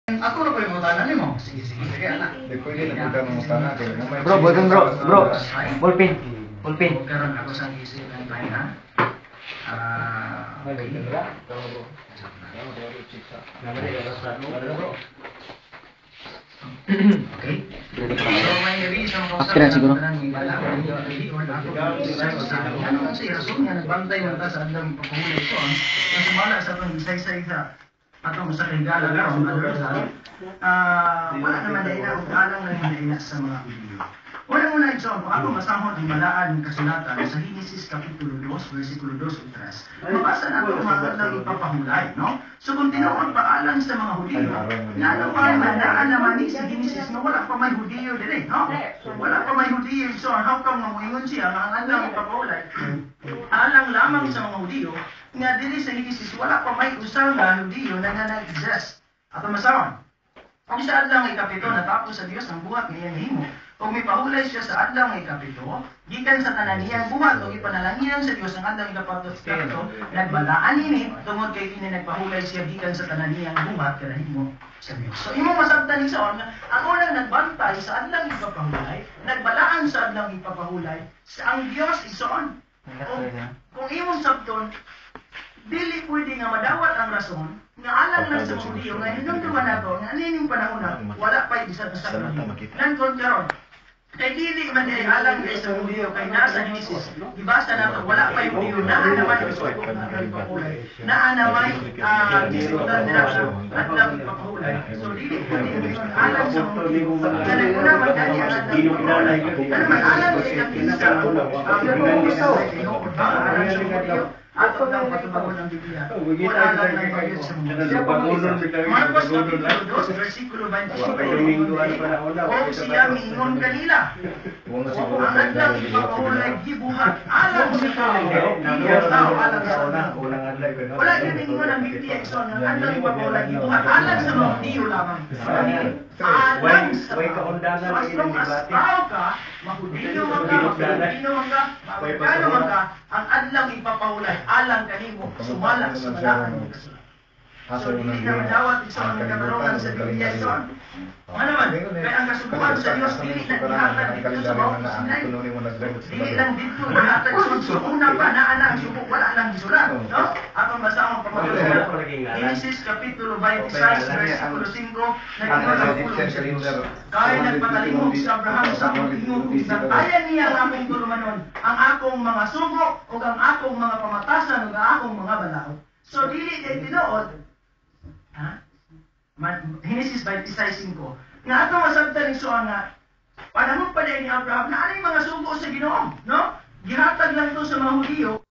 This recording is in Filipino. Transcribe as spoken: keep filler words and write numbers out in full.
Ako na po yung utanan mo. Sige, sige, sige, anak. Hindi pwede na kita ng utanan. Bro, ballpen bro, bro. Ballpen. Ballpen. Karon ako sa isip ng pahinga. Ah, okay. Okay. So, may reason ko sa Askiran siguro. ano ang siya rason nga nagbantay man ta sa adlang pagpahulay ko ang sumala sa atong isa-isa sa atong sa higala karon adversary. Ah, wala naman dahil na alang na dahil sa mga video. Una-una ito, kung ako masahod ang malaan ng kasulatan sa Genesis Kapitulo two, versikulo two ug three, mabasa na ito mga lang ipapahulay, no? So kung tinuod paalang sa mga Hudiyo, na ano pa mandaan naman ni sa Genesis na wala pa may Hudiyo din, no? Wala pa may Hudiyo, so how come nga moingon siya, nga ang lang ipapahulay, alang lamang sa mga Hudiyo, nga dili sa Genesis, wala pa may usang na Hudiyo na na-exist. Ato masawang. Kung sa adlang ikapito, natapos sa Diyos ang buhat niyang himo, kung may pahulay siya sa adlang ikapito, gikan sa tanan niyang buhat, o ipanalanginan sa Diyos ang adlang ikapito, nagbalaan ini, tungod kay kini nagpahulay siya gikan sa tanan niyang buhat, kada himo sa Diyos. So, imo masabtan ni Saon, ang unang nagbantay sa adlang ipapahulay, nagbalaan sa adlang ipapahulay, sa ang Diyos isoon. Kung, kung imong sabton, dili pwede nga madawat ang rason nga alang lang sa mga Hudiyo nga hinumduman nato nga anining panahon na wala pa isa sa Hudiyo. Nan konkaron kay dili man ay alang kay sa Hudiyo kay nasa Genesis gibasa nato wala pa yung Hudiyo na naman ang suko na pagpapulay na naman ah gisudan nila at lang pagpapulay. So dili pwede alang sa mga Hudiyo na naguna man kani ang pagpapulay ano man alang kay kapinsa ang gusto alang sa Hudiyo ato lang patubangon ng Biblia. Wala lang ng bayad sa mundo. Marcos Kapitulo two, versikulo twenty-five. O siya miingon kanila. Ang adlang ipapahulay gibuhat alam sa tao. Ang tao alam sa tao. Wala yun miingon ang Biblia. So, ang adlang ipapahulay gibuhat alam sa mga Hudiyo lamang. Alam sa tao. So, as long as tao ka, mahudiyo man ka, mahudino man ka, magkano man ka, ang adlang ipapahulay alang kanimo sumala sa malakan ng kasulatan. So, hindi na madawat isang ang nagkaroon sa Biblia ito. Ano naman, kaya ang kasubukan sa Diyos, dili na ihatag dito sa bawat Sinai. Dili lang dito, ihatag sa so, una pa, na anak, subok, wala lang gisulat. No? At ang basang pamatuloy. Genesis Kapitulo twenty-six, versikulo five, nag-ingon ang pulong sa Diyos. Kaya nagpatalingog si Abraham sa akong tingog, nagtayan niya ang akong tulumanon, ang akong mga sugo, o ang akong mga pamatasan, o ang akong mga balaod. So, dili kay tinuod, ha? Genesis twenty-six five. Nga ato masabtan ni Suan nga panahon pa ni Abraham na ano yung mga sugo sa Ginoo, no? Gihatag lang to sa mga Hudiyo.